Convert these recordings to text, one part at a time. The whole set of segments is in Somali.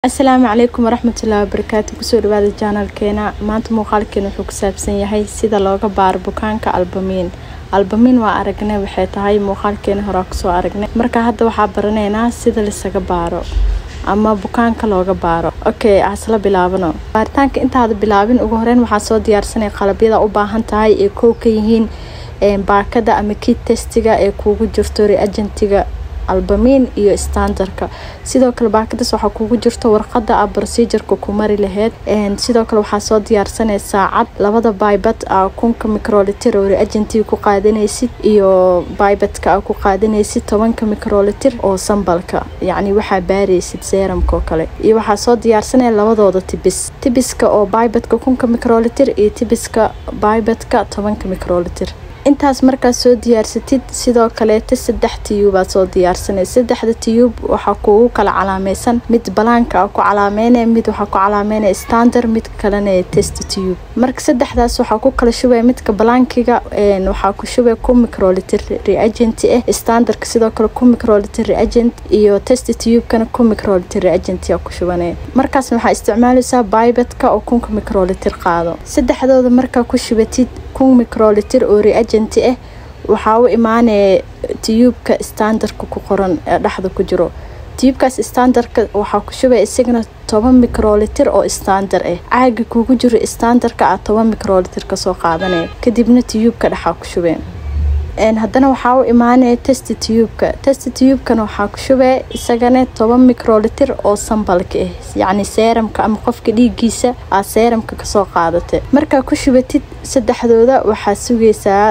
السلام عليكم ورحمة الله وبركاته. كسور بعد الجانل كينا ما أنت مقال كنا حق سابسين يهي سيدا لوجا بار بوكان كألبومين وأرجنا بحيث هاي مقال كنا هراكسو أرجنا مركا هذا وحبرنا ناس سيدا لسه بارو أما بوكان كلوجا بارو أوكي عسلا بلابنا بارتانك أنت هذا بلابين وجهرين وحصاد ديارسنا قلبيدا وباهنت هاي كوكيهين باكدا أما كيت تستيجا كوجو جفتوري أجنتيجا albamin iyo standardka sidoo kale baakadaas waxa kugu jirto warqada procedure-ka ku mari lahayd sidoo kale waxa soo diyaarsanaysaa saacad labada baybad kunka microliter oo agency ku qaadanaysid iyo baybadka ku qaadanaysid 10 microliter oo sambalka yani waxa baaraysid serumka kale iyo waxa soo diyaarsanay labadooda tibiska oo baybadka kunka microliter iyo tibiska baybadka 10 microliter intaas markaa soo diyaarsatid sidoo kale saddex tiyub aad soo diyaarsanay saddexda tiyub waxa kugu kala calaamaysan mid balaanka ku calaameynay mid waxa ku calaameynay standard mid kalena test tiyub marka saddexdaas waxa ku kala shubay midka balaankiga waxa ku shubay ku microliter reagent standardka sidoo kale ku microliter reagent iyo test tiyub kana ku microliter reagent ku shubanay markaas waxa isticmaalaysaa baybadka oo ku microliter qaado saddexdooda markaa ku shubatid ku microliter oo reagent waxa uu iimaanay tiyubka standardka ku qoran dhaxda ku jiro tiyubkaas standardka waxa ku shubay isagana 10 microliter oo standard caaga kugu jiro standardka 10 microliter ka soo qaadanay kadibna tiyubka dhaxa ku shubeen haddana waxa uu iimaanay test tiyubkana waxa ku shubay isagana 10 microliter oo sambalka yani serumka ama qofka dhiigiisa serumka ka soo qaadatay marka ku shubatid saddexdooda waxa sugaysaa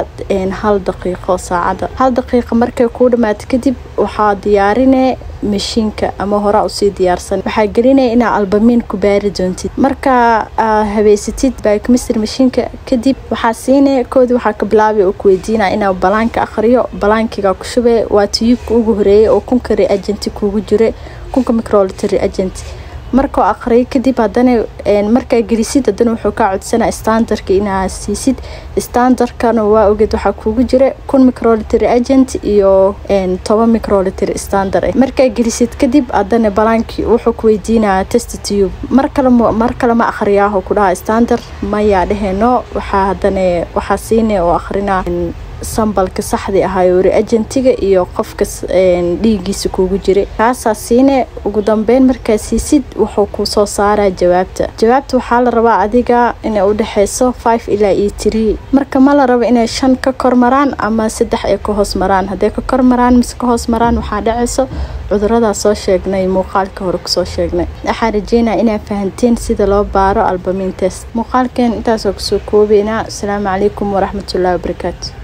1 daqiiqo saacada 1 daqiiqo markay ku dhamaato kadib waxa diyaarinay mashiinka ama hore u sii diyaarsan waxa gelinay in albamin ku baari doontid marka habeysatid biochemistry mashiinka kadib waxa siinay koodi waxa ka bilaabay oo ku weydiinaa in balaanka akhriyo balaankiga ku shubay waa tiyubka ugu horeeyay oo kunka reagent kugu jiray kunka microliter reagent marka akhriyo kadib hadana marka gelisid hadana wuxuu ka codsanaa standardka inaa siisid standardkana waa ogeed waxa kugu jira 1 microliter reagent iyo 10 microliter standard marka gelisid kadib hadana balaanki wuxuu ku weydiinaa test tube markale ma akhriyaa ku dhaha standard ma yaa dhaheeno waxa hadana waxa siinay oo akhrina sambalka saxda ah oo reagentiga iyo qofka dhiigiisa kugu jiray kaasa siinay ugu dambeyn marka siisid wuxuu ku soo saaraa jawaabta waxa la rabaa adiga inay u dhaxayso 5 ilaa 3 marka ma la rabo inay 5 ka kormaraan ama 3 ay ka hoos maraan haday ka kormaraan mise ka hoos maraan waxa dhacayso cudurada soo sheegnay muuqaalka hore ku soo sheegnay waxa rajeynaa inay fahanteen sida loo baaro albumin test muuqaalkeen intaas oo ku soo koobayna. Assalaamu calaykum waraxmatullaahi wabarakaatuh.